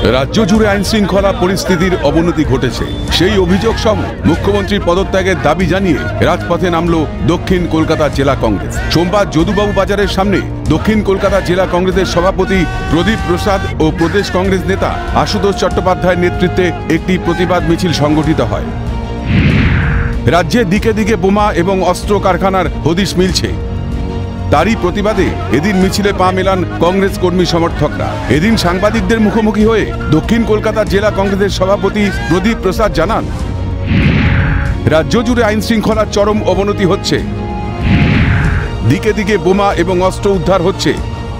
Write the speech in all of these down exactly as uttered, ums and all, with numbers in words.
রাজ্য জুড়ে আইন শৃঙ্খলা পরিস্থিতির অবনতি ঘটেছে। সেই অভিযোগ সহ মুখ্যমন্ত্রীর পদত্যাগের দাবি জানিয়ে রাজপথে নামল দক্ষিণ কলকাতা জেলা কংগ্রেস। সোমবার যদুবাবু বাজারের সামনে দক্ষিণ কলকাতা জেলা কংগ্রেসের সভাপতি প্রদীপ প্রসাদ ও প্রদেশ কংগ্রেস নেতা আশুতোষ চট্টোপাধ্যায়ের নেতৃত্বে একটি প্রতিবাদ মিছিল সংগঠিত হয়। রাজ্যে দিকে দিকে বোমা এবং অস্ত্র কারখানার হদিশ মিলছে। তারই প্রতিবাদে এদিন মিছিলে পা মেলান কংগ্রেস কর্মী সমর্থকরা। এদিন সাংবাদিকদের মুখোমুখি হয়ে দক্ষিণ কলকাতা জেলা কংগ্রেসের সভাপতি প্রদীপ প্রসাদ জানান, রাজ্য জুড়ে আইন শৃঙ্খলার চরম অবনতি হচ্ছে, দিকে দিকে বোমা এবং অস্ত্র উদ্ধার হচ্ছে।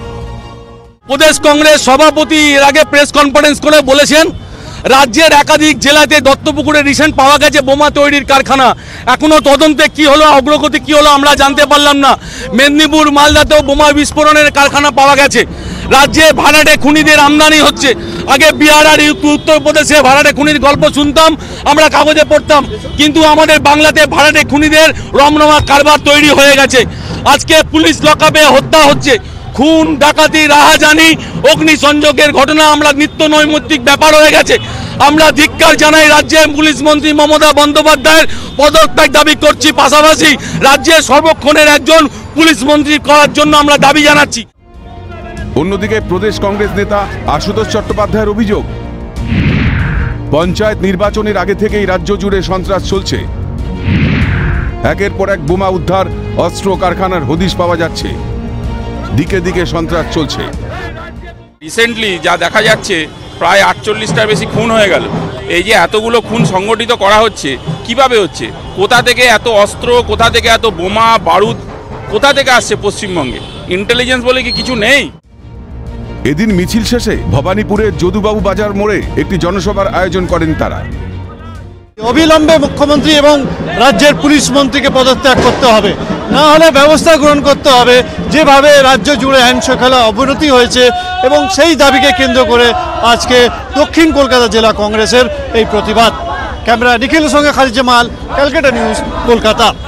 প্রদেশ কংগ্রেস সভাপতি এর আগে প্রেস কনফারেন্স করে বলেছেন, রাজ্যের একাধিক জেলাতে দত্তপুকুরে রিসেন্ট পাওয়া গেছে বোমা তৈরির কারখানা। এখনো তদন্তে কি হলো, অগ্রগতি কি হলো আমরা জানতে পারলাম না। মেদিনীপুর মালদাতেও বোমা বিস্ফোরণের কারখানা পাওয়া গেছে। রাজ্যে ভাড়াটে খুনিদের আমদানি হচ্ছে। আগে বিহার আর উত্তরপ্রদেশে ভাড়াটে খুনির গল্প শুনতাম, আমরা কাগজে পড়তাম, কিন্তু আমাদের বাংলাতে ভাড়াটে খুনিদের রমরমা কারবার তৈরি হয়ে গেছে। আজকে পুলিশ লকআপে হত্যা হচ্ছে, খুন ডাকাতি রাহাজানি অগ্নিসংযোগের ঘটনা আমরা নিত্য নৈমিত্তিক ব্যাপার হয়ে গেছে। আমরা ধিক্কার জানাই রাজ্যের পুলিশ মন্ত্রী মমতা বন্দ্যোপাধ্যায়ের পদত্যাগ দাবি করছি। পাশাপাশি রাজ্যের সর্বক্ষণের একজন পুলিশ মন্ত্রী করার জন্য আমরা দাবি জানাচ্ছি। অন্যদিকে প্রদেশ কংগ্রেস নেতা আশুতোষ চট্টোপাধ্যায়ের অভিযোগ, পঞ্চায়েত নির্বাচনের আগে থেকেই রাজ্য জুড়ে সন্ত্রাস চলছে। একের পর এক বোমা উদ্ধার, অস্ত্র কারখানার হদিশ পাওয়া যাচ্ছে, দিকে দিকে সন্ত্রাস চলছে। রিসেন্টলি যা দেখা যাচ্ছে, প্রায় আটচল্লিশটার বেশি খুন হয়ে গেল। এই যে এতগুলো খুন সংগঠিত করা হচ্ছে, কিভাবে হচ্ছে? কোথা থেকে এত অস্ত্র, কোথা থেকে এত বোমা বারুদ, কোথা থেকে আসছে পশ্চিমবঙ্গে? ইন্টেলিজেন্স বলে কি কিছু নেই? এদিন মিছিল শেষে ভবানীপুরের যদুবাবু বাজার মোড়ে একটি জনসভার আয়োজন করেন তারা। অবিলম্বে মুখ্যমন্ত্রী এবং রাজ্যের পুলিশ মন্ত্রীকে পদত্যাগ করতে হবে, না হলে ব্যবস্থা গ্রহণ করতে হবে। যেভাবে রাজ্য জুড়ে আইন শৃঙ্খলা অবনতি হয়েছে এবং সেই দাবিকে কেন্দ্র করে আজকে দক্ষিণ কলকাতা জেলা কংগ্রেসের এই প্রতিবাদ। ক্যামেরা নিখিলের সঙ্গে খালিদ জামাল, ক্যালকাটা নিউজ, কলকাতা।